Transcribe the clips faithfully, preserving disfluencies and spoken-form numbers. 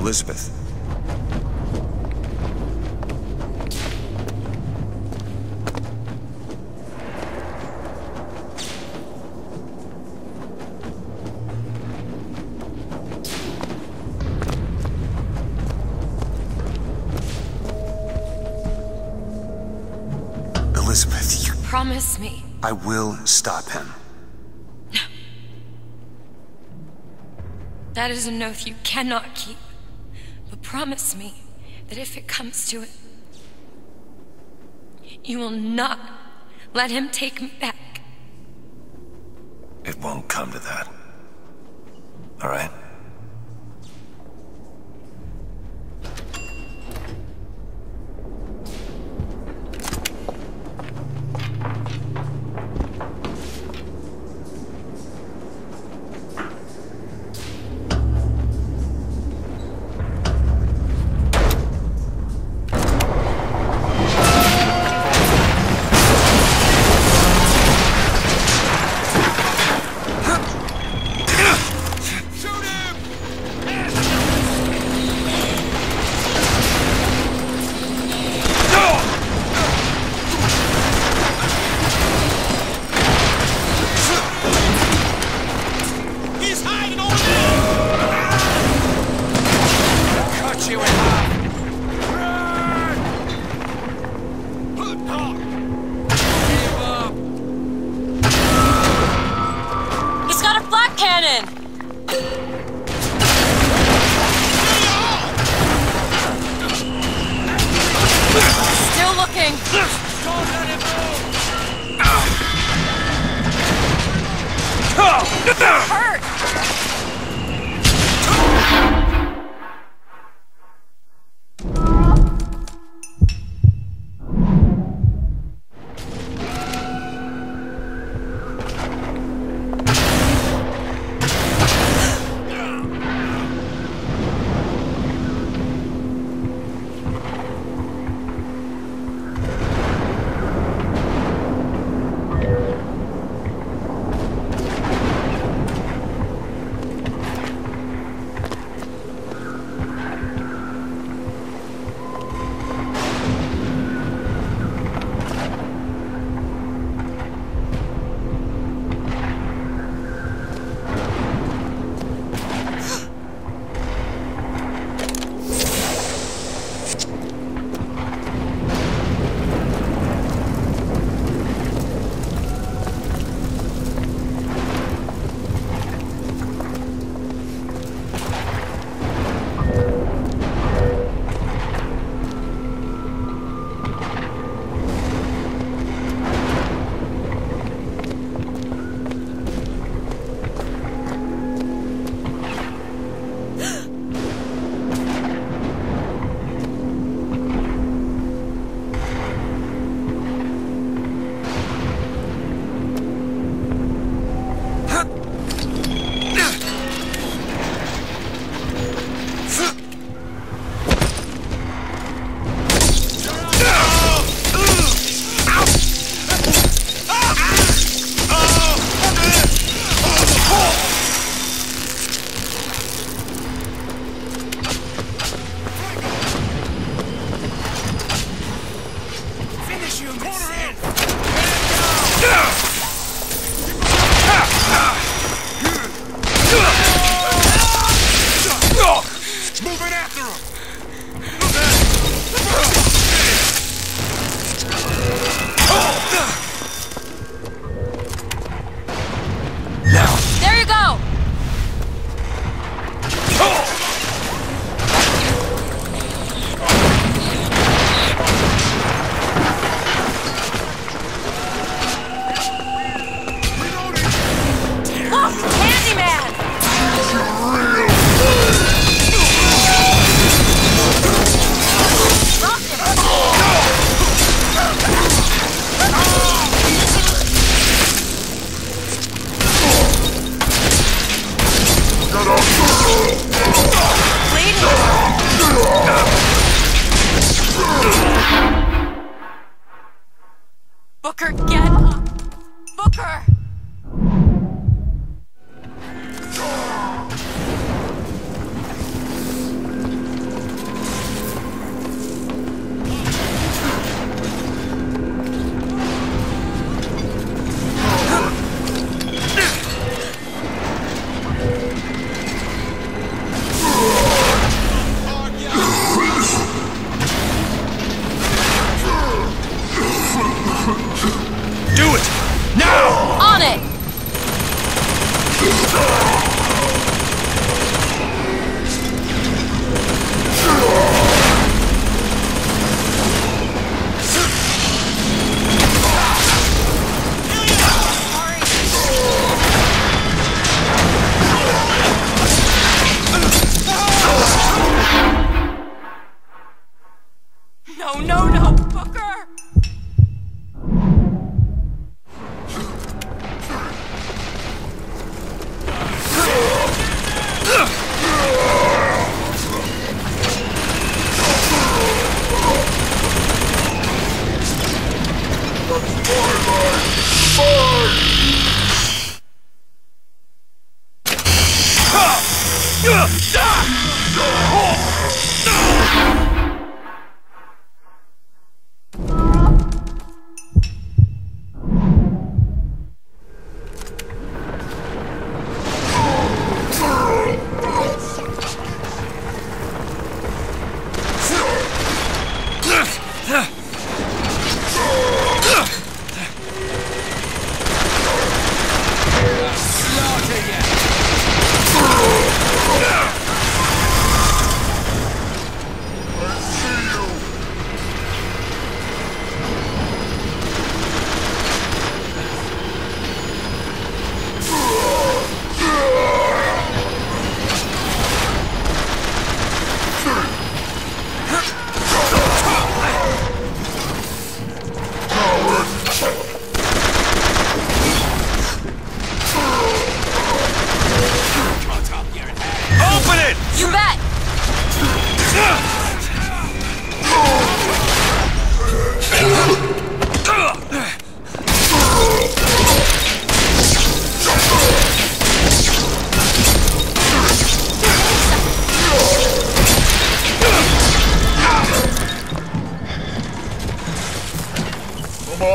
Elizabeth. Elizabeth, you... Promise me. I will stop him. That is an oath you cannot keep. But promise me that if it comes to it, you will not let him take me back. It won't come to that. All right?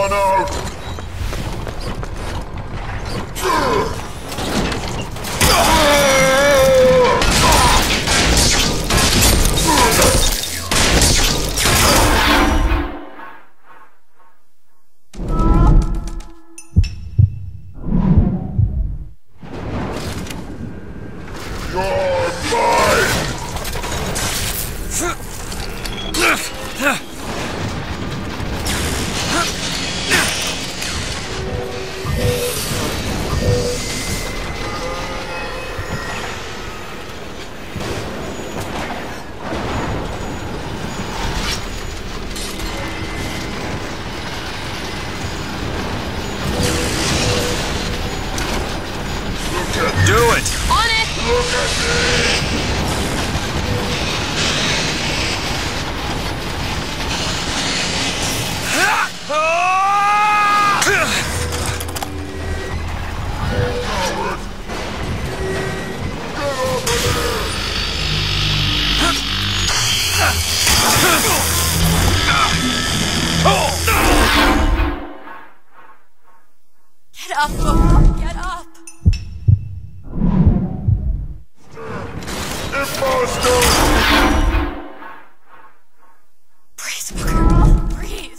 on out! Do it! On it! Look at me! Get up, Booker! Get up! Imposter! Breathe, Booker! Breathe!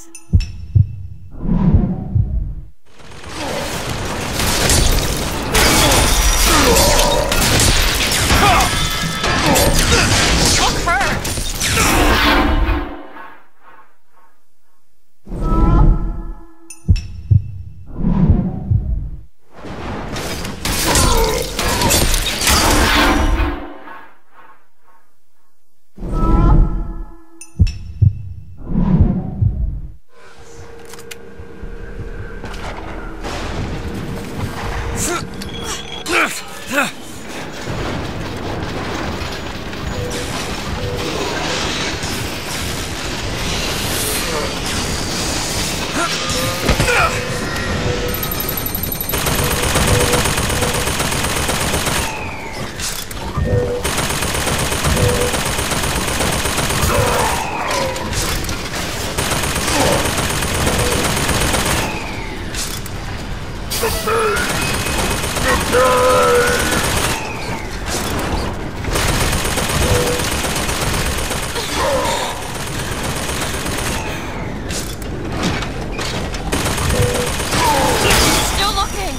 Still looking!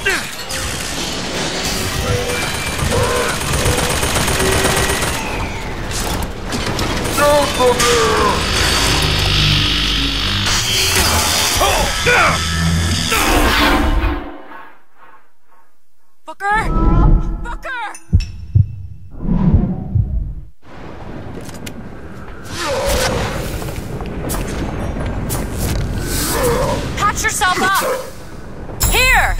Down from here! Booker! Booker! Patch yourself up! Here!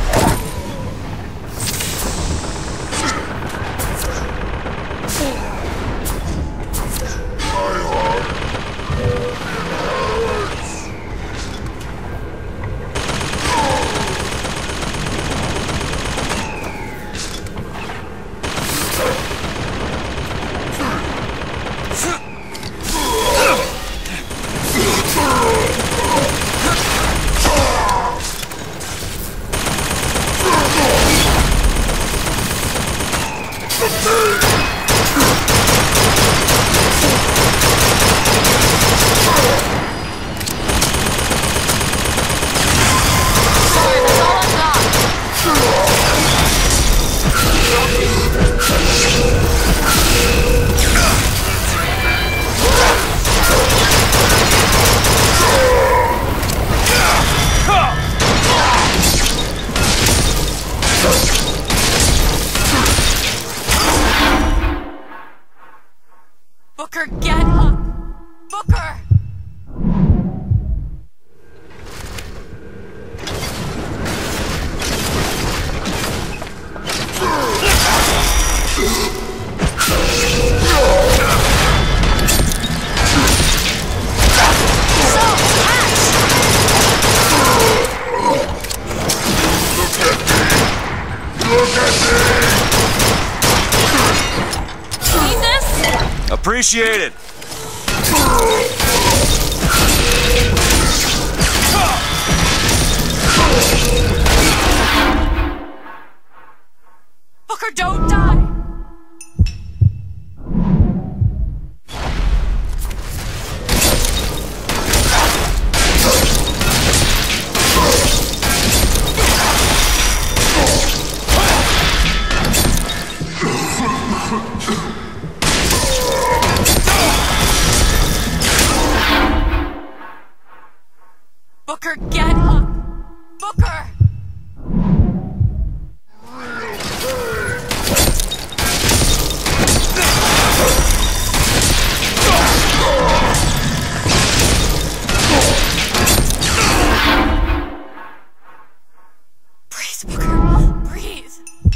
Booker, get up! Booker! Appreciate it. Booker, don't die! Booker, get up! Booker! Breathe, Booker. Breathe.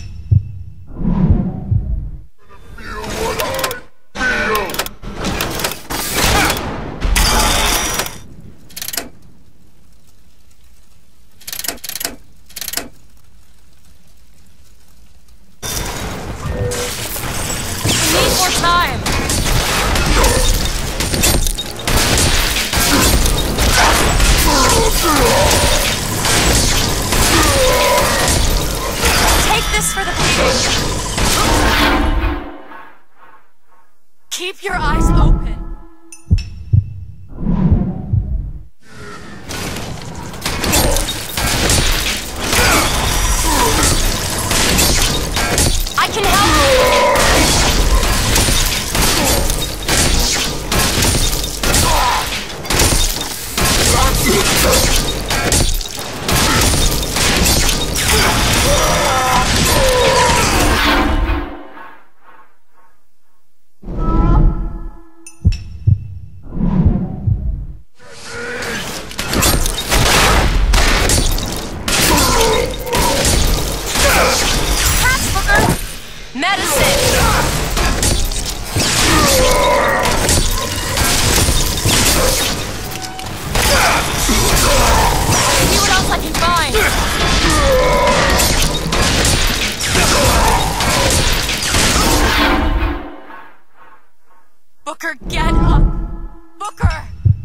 Feel what I feel. We need more time. Take this for the patient. Keep your eyes open. I can help you. Catch, Booker! Medicine! See what else I can find! Booker, get up! Booker!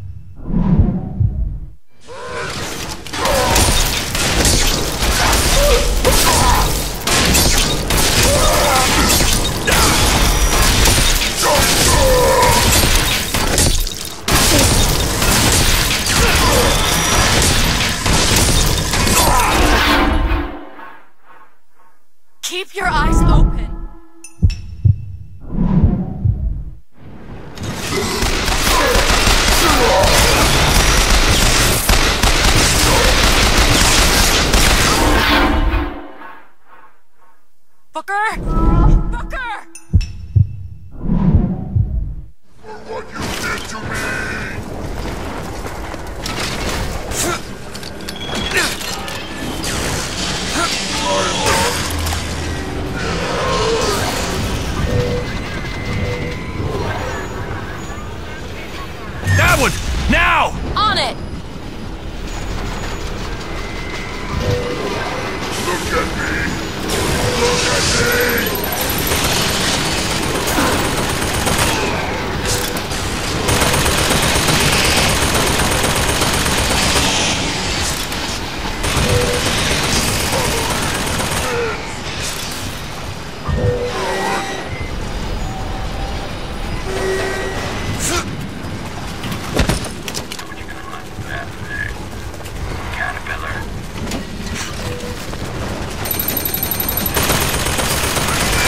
Keep your eyes open. Booker! Booker! For what you did to me. That one! Now! On it! Look at me. Look at me. Caterpillar.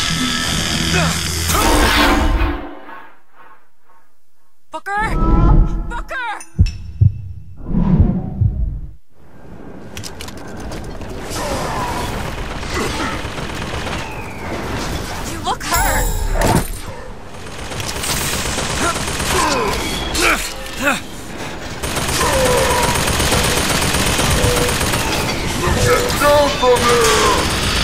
Booker! Booker! You look hurt! Get down from there!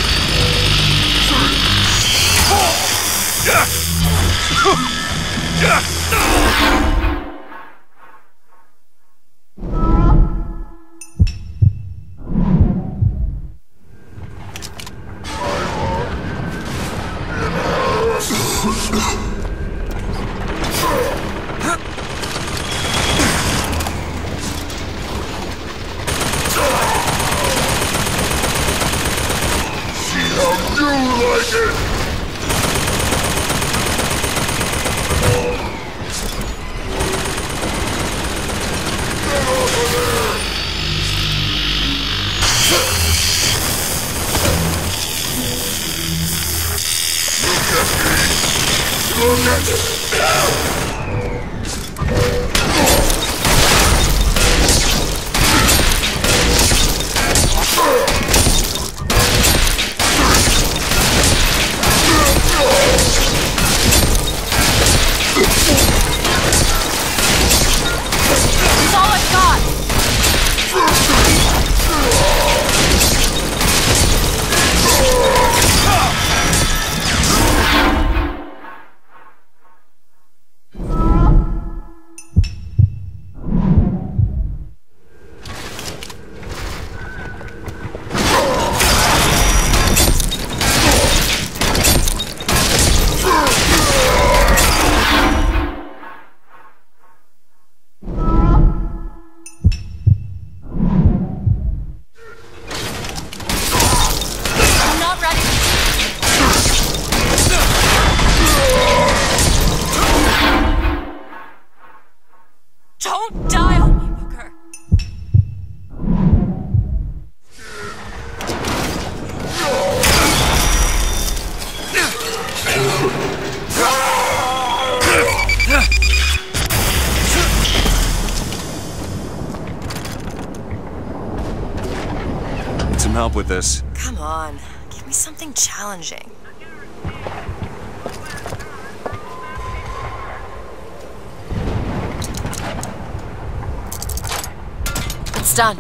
See how you like it! Get over there! Look at me! Look at He's all I've got! Don't die on me, Booker! Need some help with this. Come on, give me something challenging. It's done.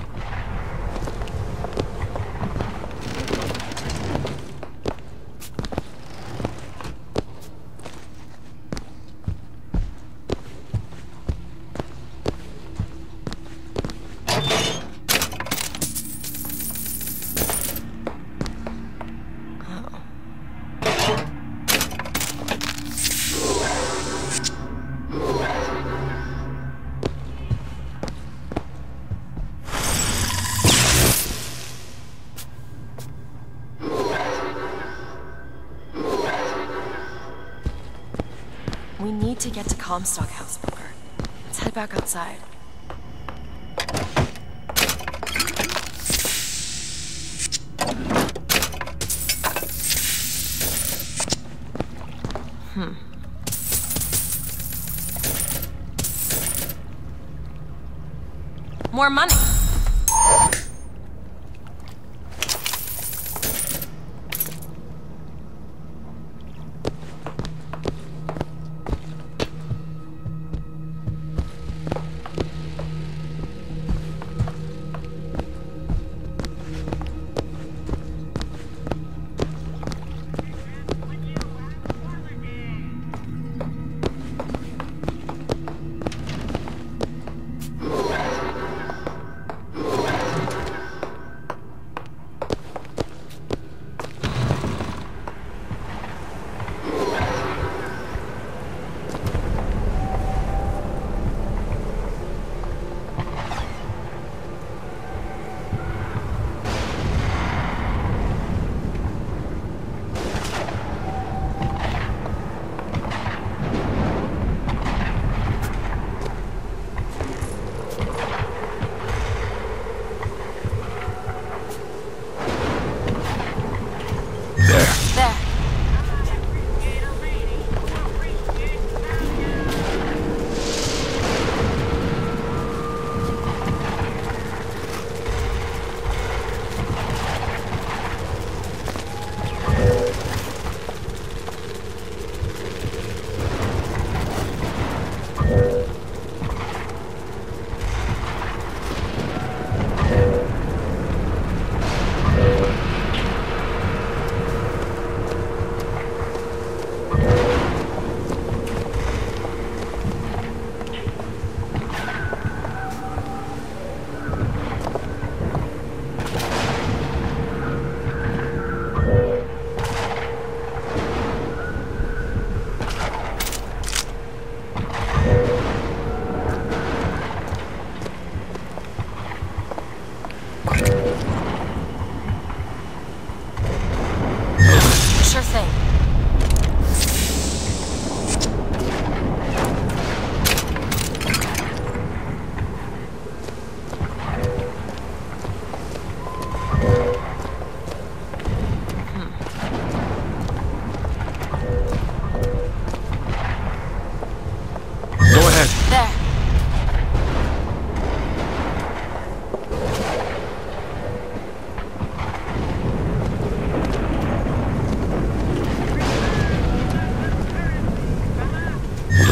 We need to get to Comstock House, Booker. Let's head back outside. Hmm. More money!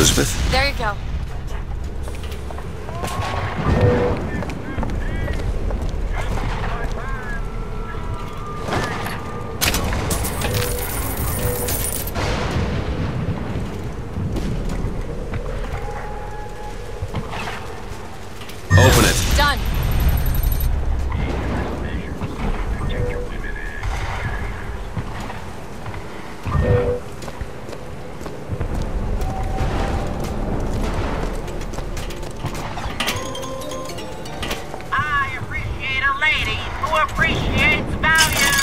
Elizabeth? There you go. Open it. Done. I appreciate a lady who appreciates value.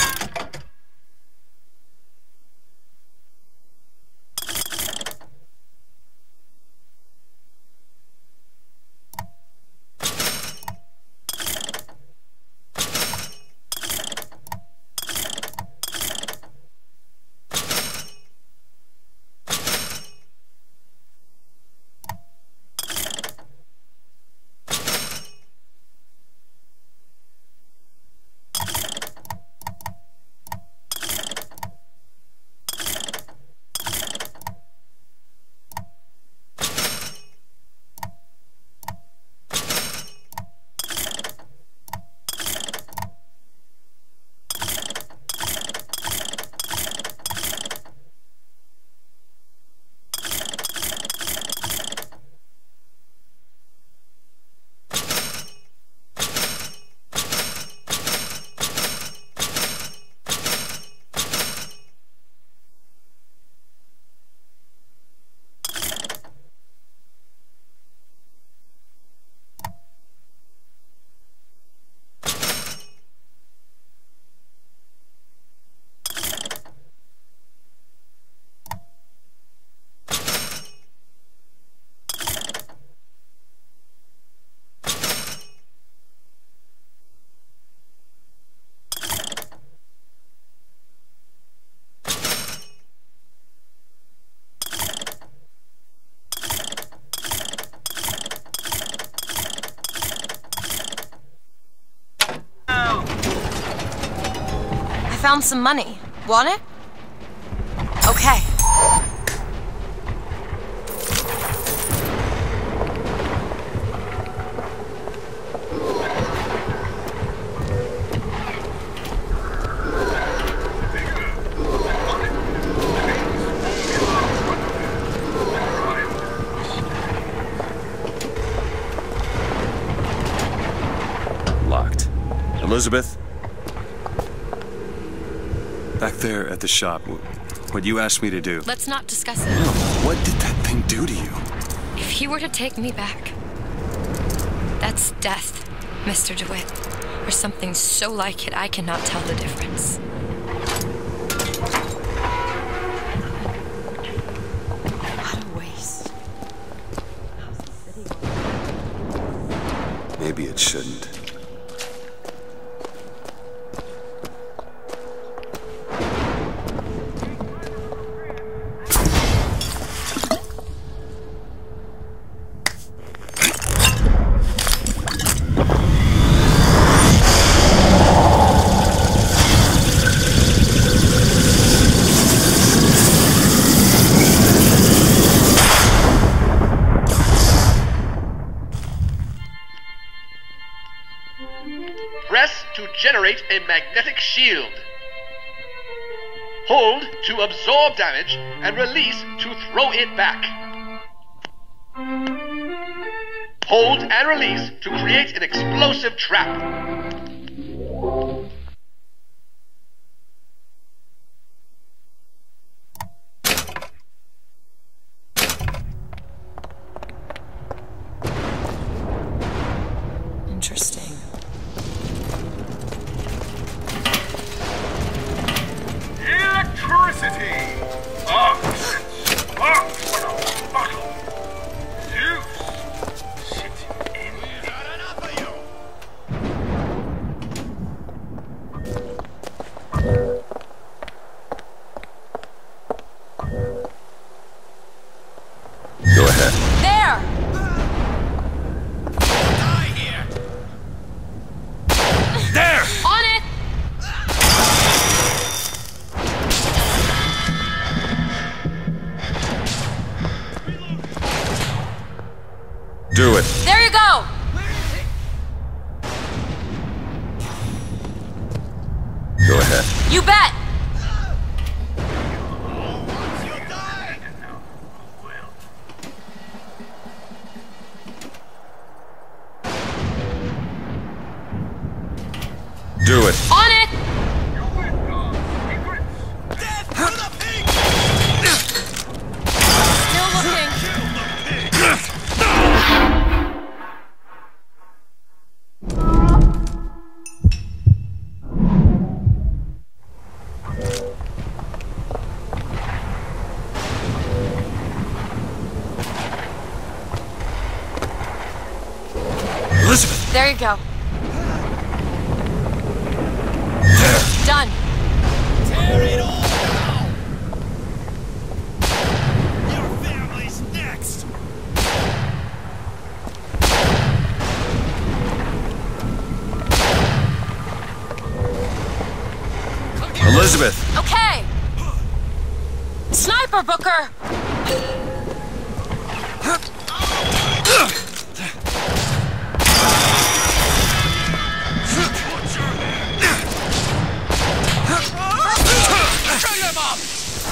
I found some money. Want it? Okay. Locked. Elizabeth? Back there at the shop, what you asked me to do. Let's not discuss it. No, what did that thing do to you? If he were to take me back, that's death, Mister DeWitt. Or something so like it I cannot tell the difference. What a waste. Maybe it shouldn't. Press to generate a magnetic shield. Hold to absorb damage and release to throw it back. Hold and release to create an explosive trap. Interesting. Electricity! Arcs! Arcs for a bottle! Zeus! Sit in it. Not enough of you! Go ahead. There! Die here! There! On it! Do it. There you go! Go ahead. You bet! Do it. On it! Still looking. Elizabeth! There you go. Done. Tear it all down! Your family's next! Elizabeth! Okay. Sniper, Booker! Bring him up!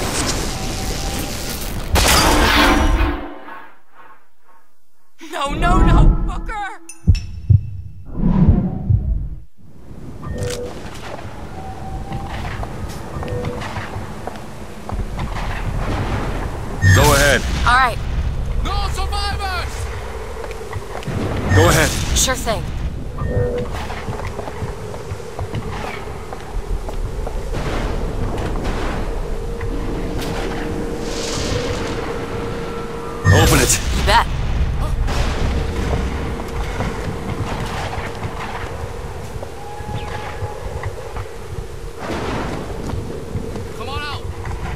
No, no, no, Booker! Go ahead. All right, No survivors! Go ahead. sure thing. Open it. You bet. Come on out!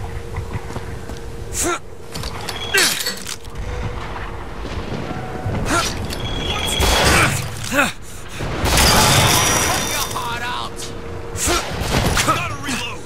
Put your heart out! Gotta reload!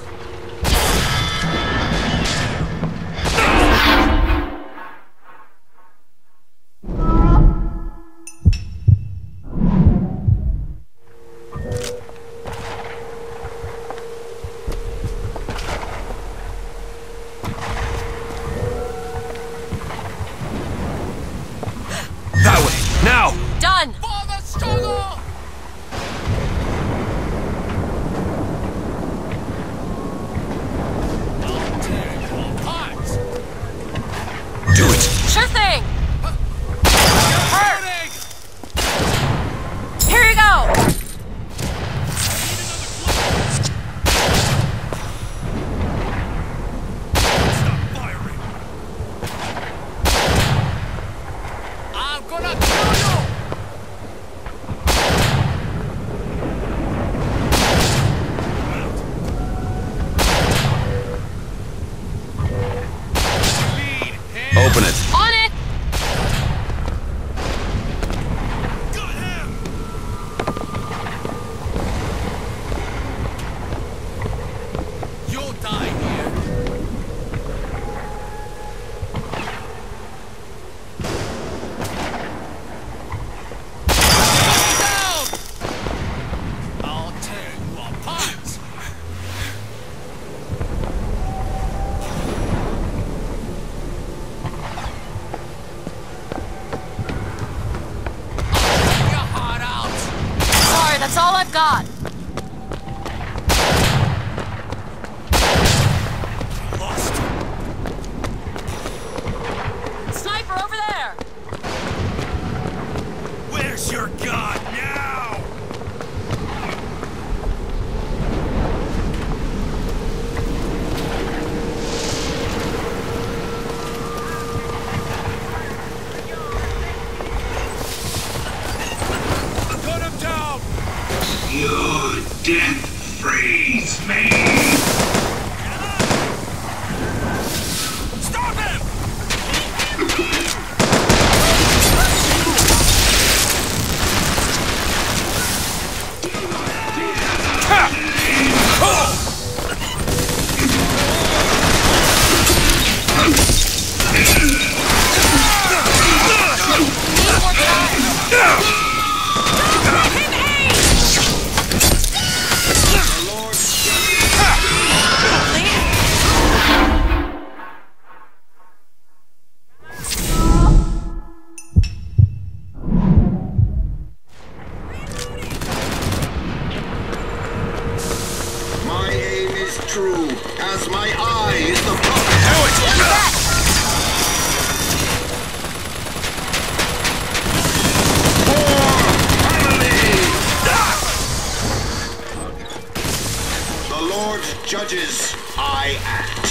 judges, I act.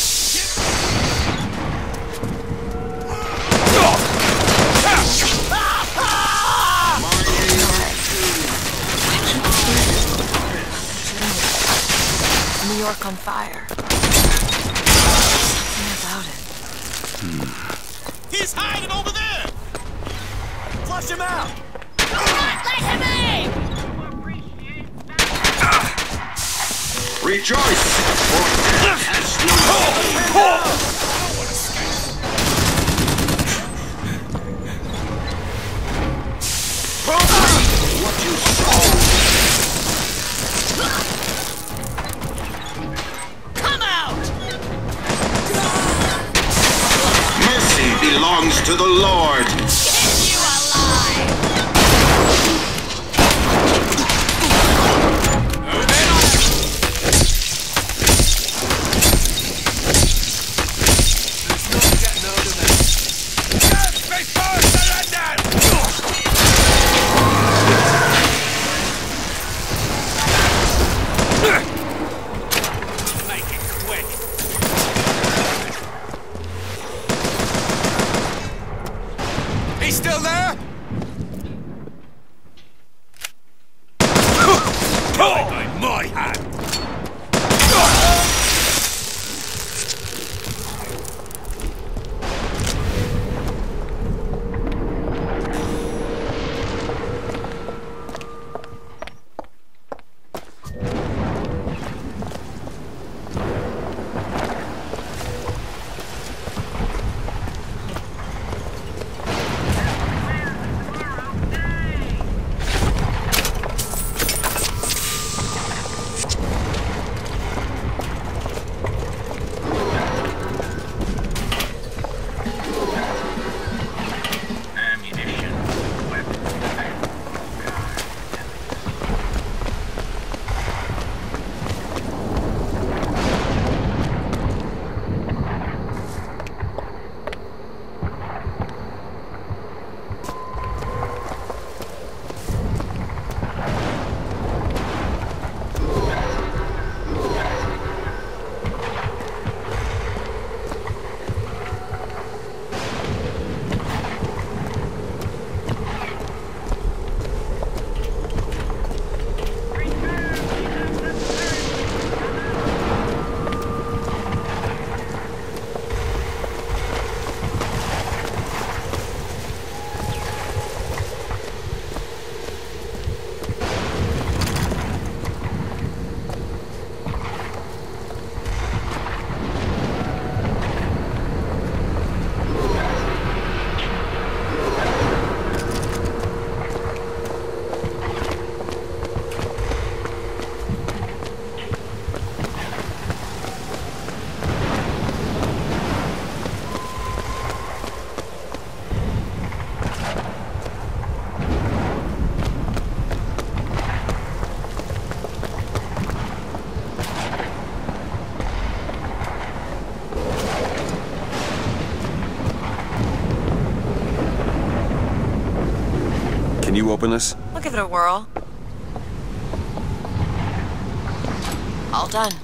New York on fire. Something about it. He's hiding over there! Flush him out! Listen to me! Rejoice, for death has no what you sow. Come out! Mercy belongs to the Lord. Get you alive! He's still there? Die by my hand! Can you open this? I'll give it a whirl. All done.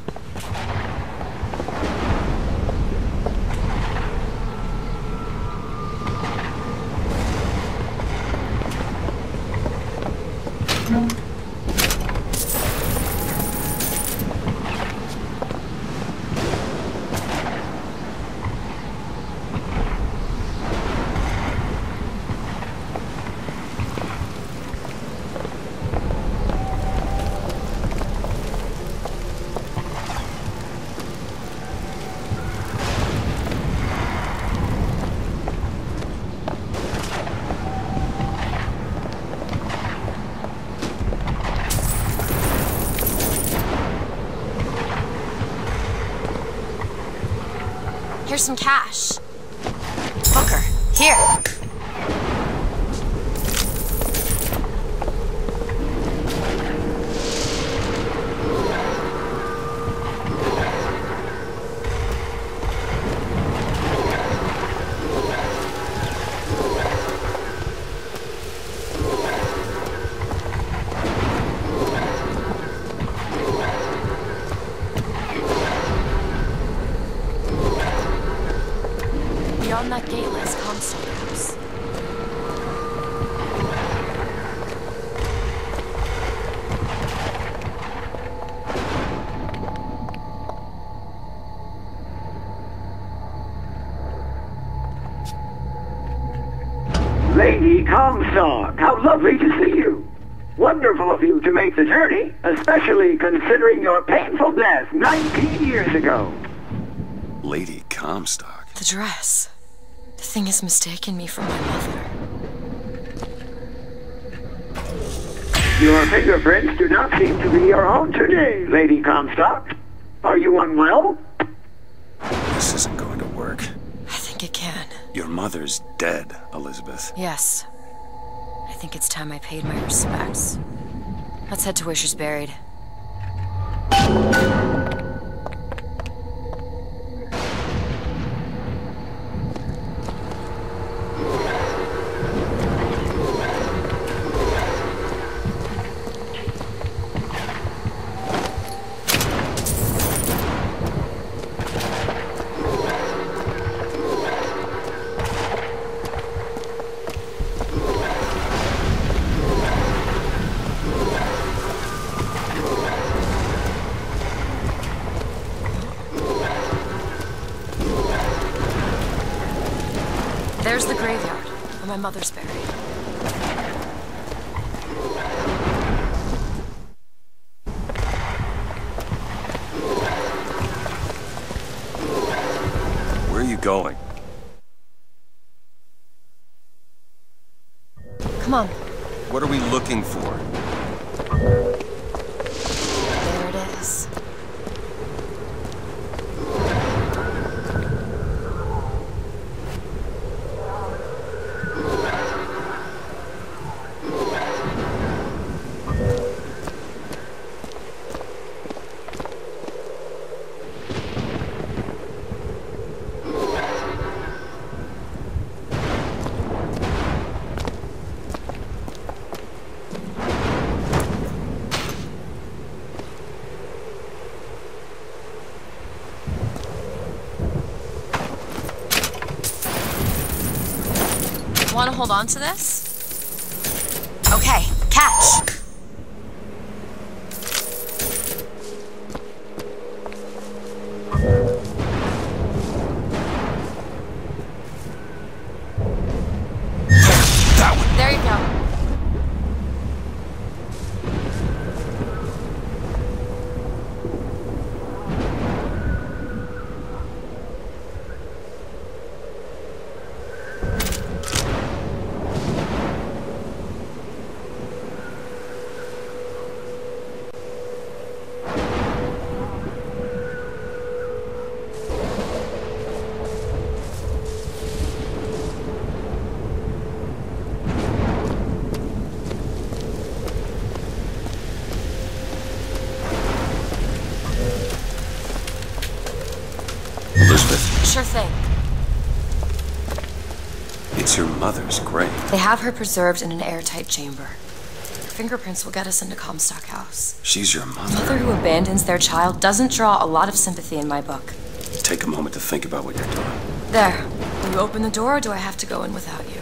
Here's some cash. Booker, here. found that gate last Comstock House. Lady Comstock, how lovely to see you. Wonderful of you to make the journey, especially considering your painful death nineteen years ago. Lady Comstock? The dress. The thing has mistaken me for my mother. Your fingerprints do not seem to be your own today, Lady Comstock. Are you unwell? This isn't going to work. I think it can. Your mother's dead, Elizabeth. Yes. I think it's time I paid my respects. Let's head to where she's buried. There's the graveyard, where my mother's buried. Where are you going? Come on. What are we looking for? There it is. Want to hold on to this? Okay, catch! That one! There you go. Sure thing. It's your mother's grave. They have her preserved in an airtight chamber. Her fingerprints will get us into Comstock House. She's your mother. A mother who abandons their child doesn't draw a lot of sympathy in my book. Take a moment to think about what you're doing. There. Will you open the door, or do I have to go in without you?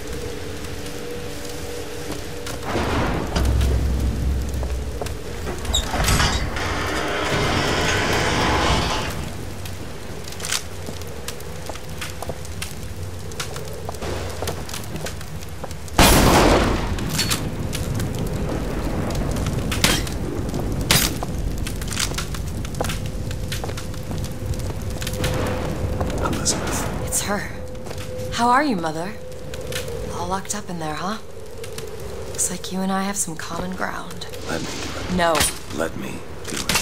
Elizabeth. It's her. How are you, Mother? All locked up in there, huh? Looks like you and I have some common ground. Let me do it. No. Let me do it.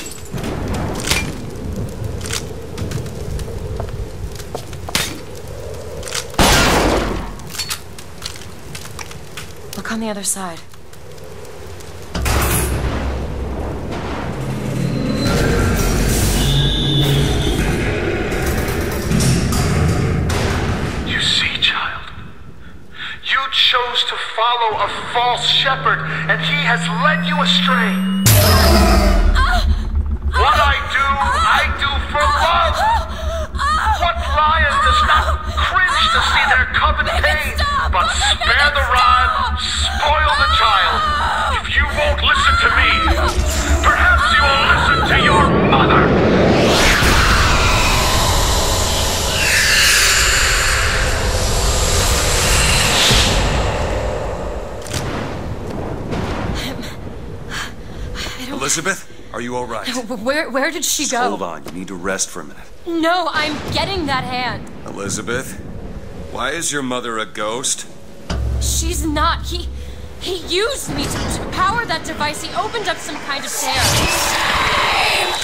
Look on the other side. You see, child, you chose to follow a false shepherd, and he has led you astray. What I do, I do for love. What lion does not cringe to see their cub in pain, but spare the rod, spoil the child. If you won't listen to me, perhaps you will listen to your mother. Elizabeth, are you all right? Where, where did she Just go? hold on. You need to rest for a minute. No, I'm getting that hand. Elizabeth, why is your mother a ghost? She's not. He... He used me to, to power that device. He opened up some kind of tear.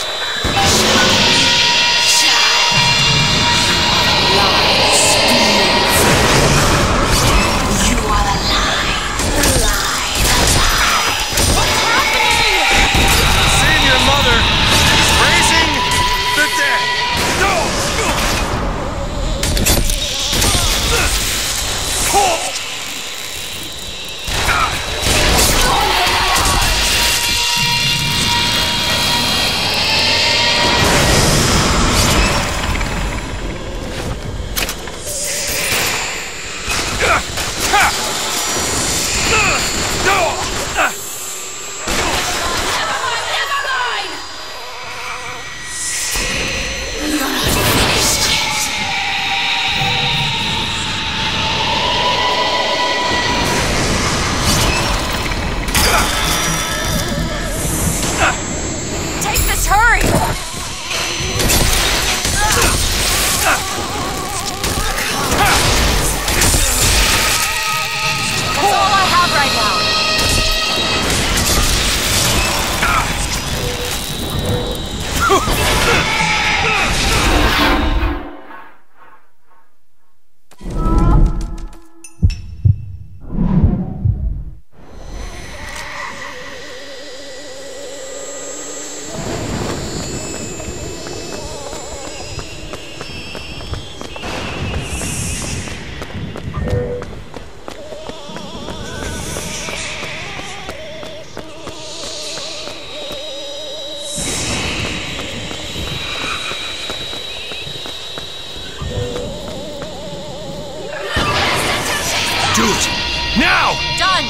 Now! Done!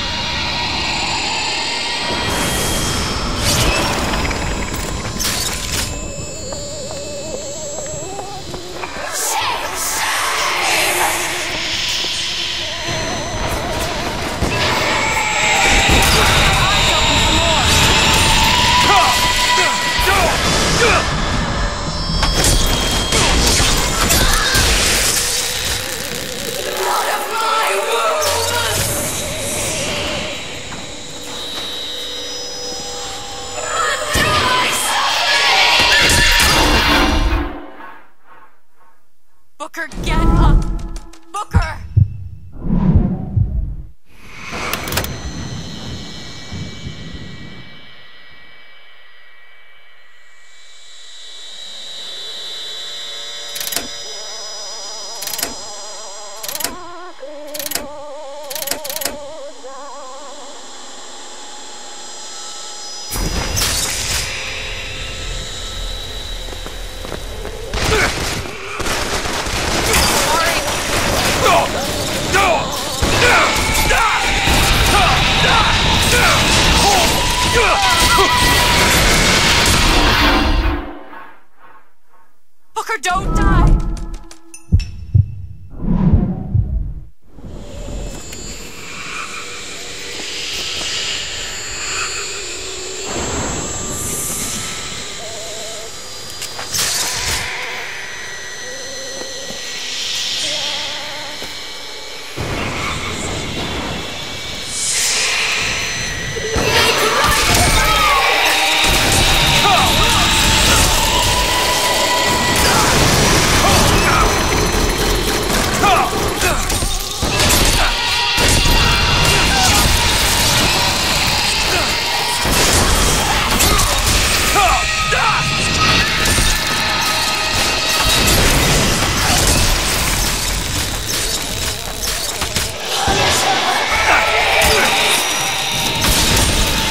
Booker, get up! Booker! Booker, don't die!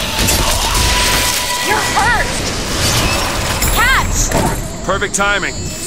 Perfect timing.